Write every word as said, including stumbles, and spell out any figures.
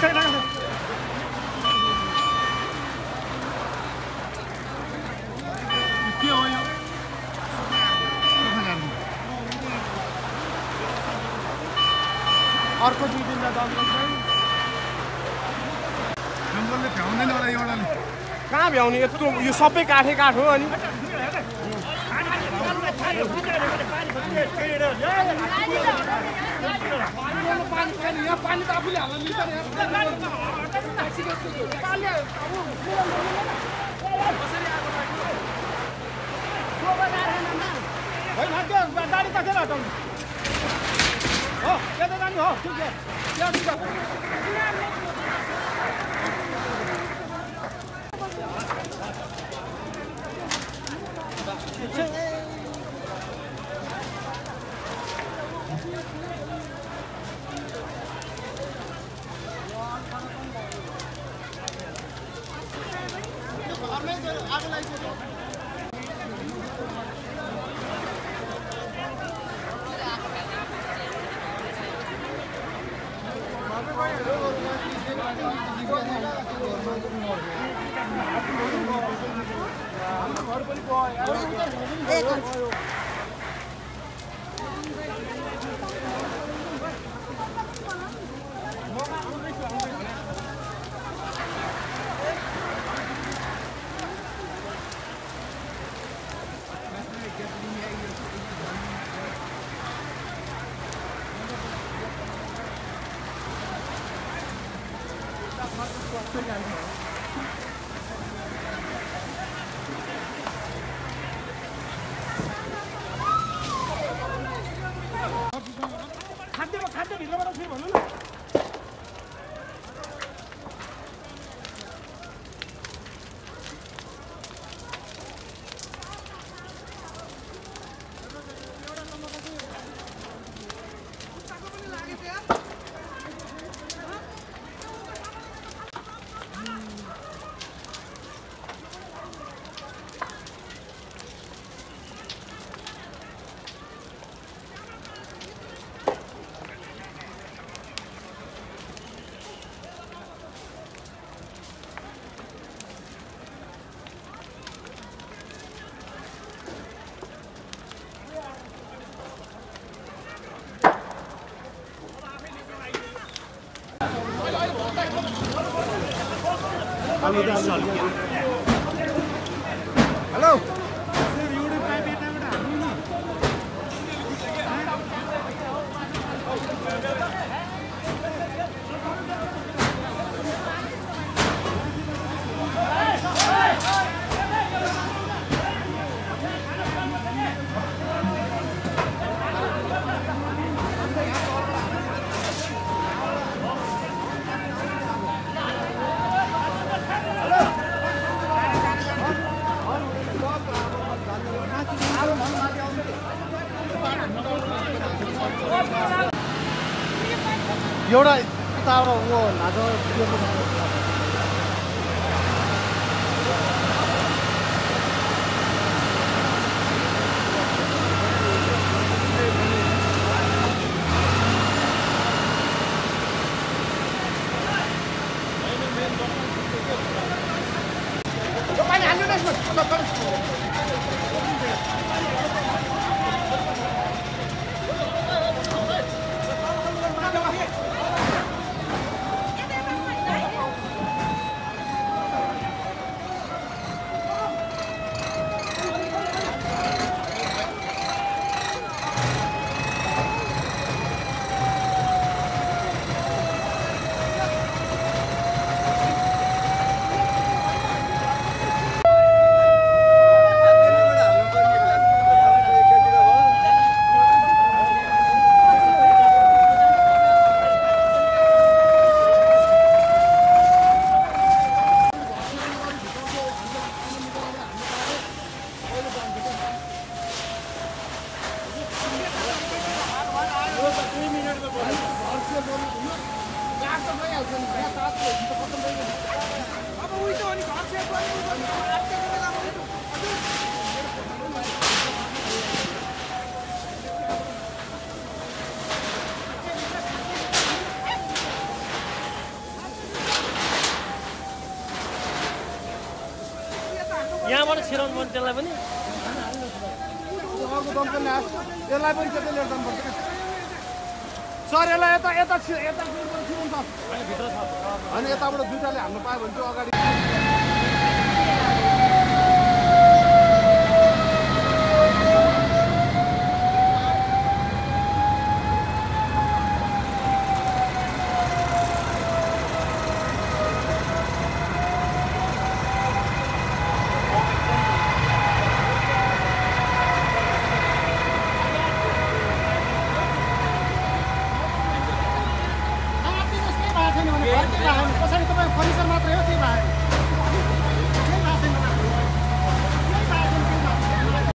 अर्को दुई दिन जाँदा जङ्गलले भ्याउँदैन होला एउटाले कहाँ भ्याउने यत्रो यो सबै काठै काठ हो अनि पानी त आफूले हाल्न मिल्छ गाडी कसरी हटाउनु हो त्यता जाने हो ठिक छ त्यहाँ ठिक छ खाद्यमा खाद्य भित्रबाट फेरि भन्नु न हेलो एउटा यताबाट ऊ नाचो पानी हाल्नु न यसमा यहाँबाट छिराउनु पर्ने त्यसलाई पनि अर्को दम पनि आयो यसलाई पनि त्यतै लिएर जानुपर्छ क्या सर यसलाई यता यता यता छिराउनु छ भित्र छ अनि यताबाट दुइटाले हाल्नु पायो भने चाहिँ अगाडि